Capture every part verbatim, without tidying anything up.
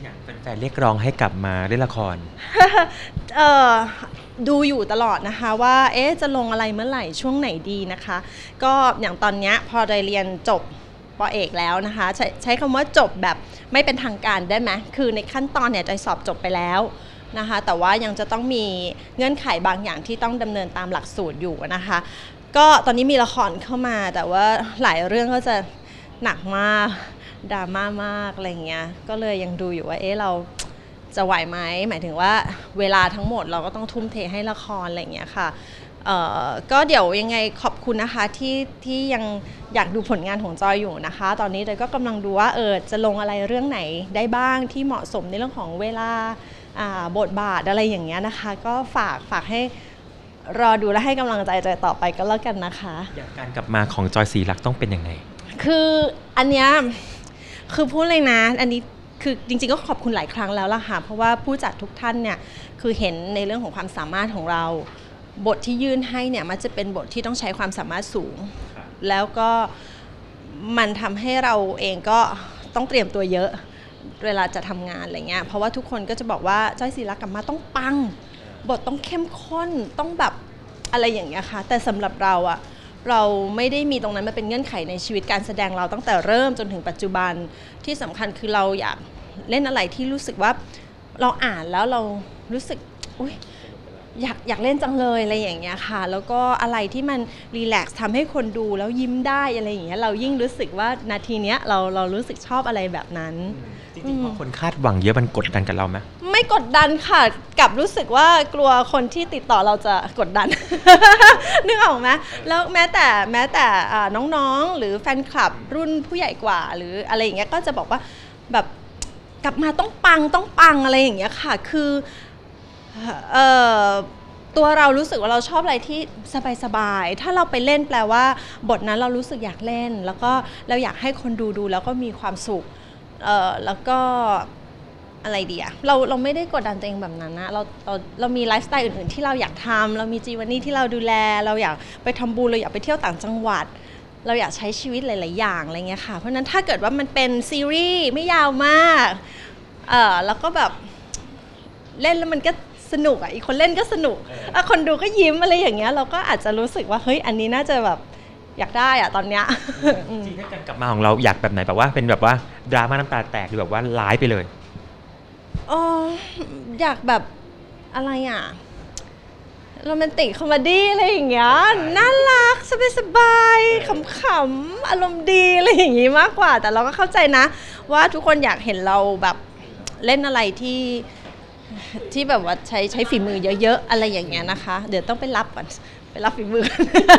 อย่างแฟนๆเรียกร้องให้กลับมาเล่นละครเออดูอยู่ตลอดนะคะว่าเอ๊ะจะลงอะไรเมื่อไหร่ช่วงไหนดีนะคะก็อย่างตอนนี้พอได้เรียนจบป.เอกแล้วนะคะใช้ใช้คำว่าจบแบบไม่เป็นทางการได้ไหมคือในขั้นตอนเนี่ยจอยสอบจบไปแล้วนะคะแต่ว่ายังจะต้องมีเงื่อนไขบางอย่างที่ต้องดำเนินตามหลักสูตรอยู่นะคะก็ตอนนี้มีละครเข้ามาแต่ว่าหลายเรื่องก็จะหนักมากดราม่ามากอะไรเงี้ยก็เลยยังดูอยู่ว่าเอ๊ะเราจะไหวไหมหมายถึงว่าเวลาทั้งหมดเราก็ต้องทุ่มเทให้ละครอะไรเงี้ยค่ะเอ่อก็เดี๋ยวยังไงขอบคุณนะคะที่ที่ยังอยากดูผลงานของจอยอยู่นะคะตอนนี้จอยก็กำลังดูว่าเออจะลงอะไรเรื่องไหนได้บ้างที่เหมาะสมในเรื่องของเวลาบทบาทอะไรอย่างเงี้ยนะคะก็ฝากฝากให้รอดูและให้กำลังใจจอยต่อไปก็แล้วกันนะคะอย่างการกลับมาของจอยศรีลักษณ์ต้องเป็นยังไงคืออันเนี้ยคือพูดเลยนะอันนี้คือจริงๆก็ขอบคุณหลายครั้งแล้วล่ะค่ะเพราะว่าผู้จัดทุกท่านเนี่ยคือเห็นในเรื่องของความสามารถของเราบทที่ยื่นให้เนี่ยมันจะเป็นบทที่ต้องใช้ความสามารถสูงแล้วก็มันทำให้เราเองก็ต้องเตรียมตัวเยอะเวลาจะทำงานอะไรเงี้ยเพราะว่าทุกคนก็จะบอกว่าจอยศรีลักษณ์กลับมาต้องปังบทต้องเข้มข้นต้องแบบอะไรอย่างเงี้ยค่ะแต่สำหรับเราอะเราไม่ได้มีตรงนั้นมาเป็นเงื่อนไขในชีวิตการแสดงเราตั้งแต่เริ่มจนถึงปัจจุบันที่สำคัญคือเราอยากเล่นอะไรที่รู้สึกว่าเราอ่านแล้วเรารู้สึกอุ๊ยอยากอยากเล่นจังเลยอะไรอย่างเงี้ยค่ะแล้วก็อะไรที่มันรีแลกซ์ทำให้คนดูแล้วยิ้มได้อะไรอย่างเงี้ยเรายิ่งรู้สึกว่านาทีเนี้ยเราเรารู้สึกชอบอะไรแบบนั้นจริงๆพอคนคาดหวังเยอะมันกดดันกับเราไหมไม่กดดันค่ะกลับรู้สึกว่ากลัวคนที่ติดต่อเราจะกดดัน นึกออกไหมแล้วแม้แต่แม้แต่น้องๆหรือแฟนคลับรุ่นผู้ใหญ่กว่าหรืออะไรอย่างเงี้ยก็จะบอกว่าแบบกลับมาต้องปังต้องปังอะไรอย่างเงี้ยค่ะคือเอ่อตัวเรารู้สึกว่าเราชอบอะไรที่สบายๆถ้าเราไปเล่นแปลว่าบทนั้นเรารู้สึกอยากเล่นแล้วก็เราอยากให้คนดูดูแล้วก็มีความสุขเอ่อแล้วก็อะไรดีอะเราเราไม่ได้กดดันตัวเองแบบนั้นนะเราเราเรามีไลฟ์สไตล์อื่นๆที่เราอยากทำเรามีจีวันนี้ที่เราดูแลเราอยากไปทำบุญเราอยากไปเที่ยวต่างจังหวัดเราอยากใช้ชีวิตหลายๆอย่างอะไรเงี้ยค่ะเพราะนั้นถ้าเกิดว่ามันเป็นซีรีส์ไม่ยาวมากเออแล้วก็แบบเล่นแล้วมันก็สนุกอ่ะอีกคนเล่นก็สนุกอ่ะคนดูก็ยิ้มอะไรอย่างเงี้ยเราก็อาจจะรู้สึกว่าเฮ้ยอันนี้น่าจะแบบอยากได้อ่ะตอนเนี้ยจริงๆถ้าการกลับมาของเราอยากแบบไหนแบบว่าเป็นแบบว่าดราม่าน้ำตาแตกหรือแบบว่าร้ายไปเลยอ๋ออยากแบบอะไรอ่ะโรแมนติกคอมเมดี้อะไรอย่างเงี้ยน่ารักสบายๆขำๆอารมณ์ดีอะไรอย่างงี้มากกว่าแต่เราก็เข้าใจนะว่าทุกคนอยากเห็นเราแบบเล่นอะไรที่ที่แบบว่าใช้ใช้ฝีมือเยอะๆอะไรอย่างเงี้ยนะคะเดี๋ยวต้องไปรับก่อนไปรับฝีมือ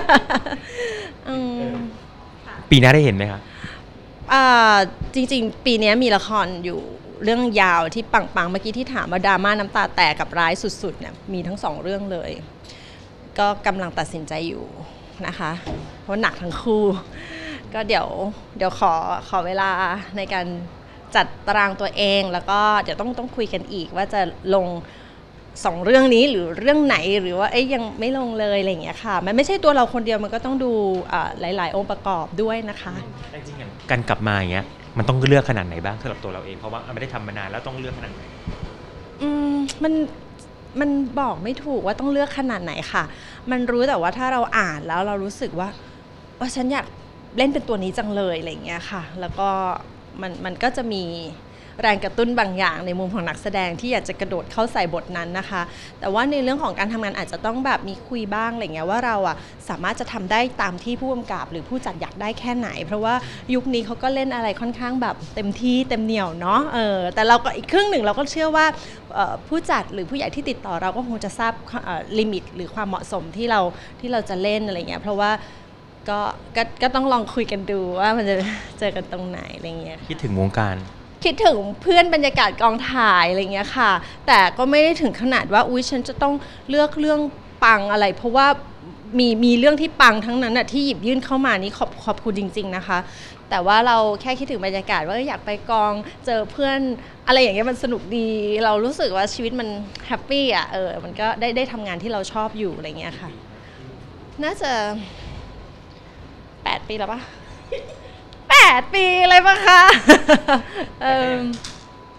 ปีหน้าได้เห็นไหมคะจริงๆปีนี้มีละครอยู่เรื่องยาวที่ปังๆเมื่อกี้ที่ถามว่าดราม่าน้ำตาแตกกับร้ายสุดๆเนี่ยมีทั้งสองเรื่องเลยก็กำลังตัดสินใจอยู่นะคะเพราะหนักทั้งคู่ก็เดี๋ยวเดี๋ยวขอขอเวลาในการจัดตารางตัวเองแล้วก็เดี๋ยวต้องต้องคุยกันอีกว่าจะลงสองเรื่องนี้หรือเรื่องไหนหรือว่าเอ้ยยังไม่ลงเลยอะไรอย่างเงี้ยค่ะมันไม่ใช่ตัวเราคนเดียวมันก็ต้องดูหลายๆองค์ประกอบด้วยนะคะจริงๆอย่างการกลับมาอย่างเงี้ยมันต้องเลือกขนาดไหนบ้างสำหรับตัวเราเองเพราะว่าไม่ได้ทำมานานแล้วต้องเลือกขนาดไหนอืมมันมันบอกไม่ถูกว่าต้องเลือกขนาดไหนค่ะมันรู้แต่ว่าถ้าเราอ่านแล้วเรารู้สึกว่าว่าฉันอยากเล่นเป็นตัวนี้จังเลยอะไรอย่างเงี้ยค่ะแล้วก็มันมันก็จะมีแรงกระตุ้นบางอย่างในมุมของนักแสดงที่อยากจะกระโดดเข้าใส่บทนั้นนะคะแต่ว่าในเรื่องของการทำงานอาจจะต้องแบบมีคุยบ้างอะไรเงี้ยว่าเราอ่ะสามารถจะทำได้ตามที่ผู้กำกับหรือผู้จัดอยากได้แค่ไหนเพราะว่ายุคนี้เขาก็เล่นอะไรค่อนข้างแบบเต็มที่เต็มเหนียวเนาะเออแต่เราก็อีกครึ่งหนึ่งเราก็เชื่อว่าผู้จัดหรือผู้ใหญ่ที่ติดต่อเราก็คงจะทราบลิมิตหรือความเหมาะสมที่เราที่เราจะเล่นอะไรเงี้ยเพราะว่าก็ก็ก็ต้องลองคุยกันดูว่ามันจะเจอกันตรงไหนอะไรเงี้ยคิดถึงวงการคิดถึงเพื่อนบรรยากาศกองถ่ายอะไรเงี้ยค่ะแต่ก็ไม่ได้ถึงขนาดว่าอุ๊ยฉันจะต้องเลือกเรื่องปังอะไรเพราะว่ามีมีเรื่องที่ปังทั้งนั้นน่ะที่หยิบยื่นเข้ามานี่ขอบขอบคุณจริงๆนะคะแต่ว่าเราแค่คิดถึงบรรยากาศว่าอยากไปกองเจอเพื่อนอะไรอย่างเงี้ยมันสนุกดีเรารู้สึกว่าชีวิตมันแฮปปี้อ่ะเออมันก็ได้ได้ทำงานที่เราชอบอยู่อะไรเงี้ยค่ะน่าจะแปดปีแล้วปะแปดปีเลยปะคะเออ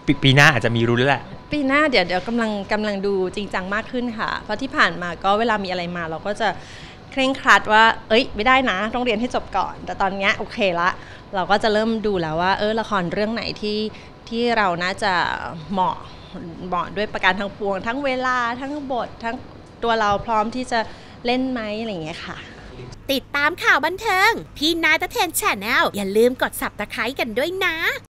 ปปีหน้าอาจจะมีรุ้นแล้วแหละปีหน้าเดี๋ยวเดี๋ยวกำลังกำลังดูจริงจังมากขึ้นค่ะเพราะที่ผ่านมาก็เวลามีอะไรมาเราก็จะเคร่งครัดว่าเอ้ยไม่ได้นะต้องเรียนให้จบก่อนแต่ตอนนี้โอเคละเราก็จะเริ่มดูแล้วว่าเออละครเรื่องไหนที่ที่เราน่าจะเหมาะเหมาะด้วยประการทั้งปวงทั้งเวลาทั้งบททั้งตัวเราพร้อมที่จะเล่นไหมอะไรอย่างเงี้ยค่ะติดตามข่าวบันเทิงพี่นายตะเทน Channel อย่าลืมกด ซับสไครบ์ กันด้วยนะ